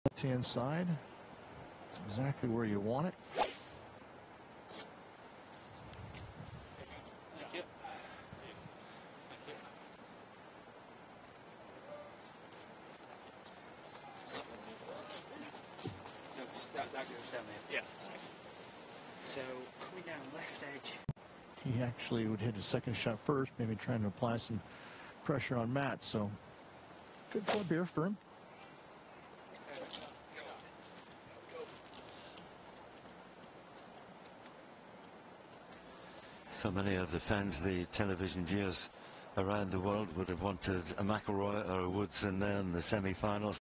Left-hand side. It's exactly where you want it. Thank you. No, that goes down there. Yeah. So coming down left edge. He actually would hit his second shot first, maybe trying to apply some pressure on Matt. So good club here for him. So many of the fans, the television viewers around the world would have wanted a McIlroy or a Woods in there in the semi-finals.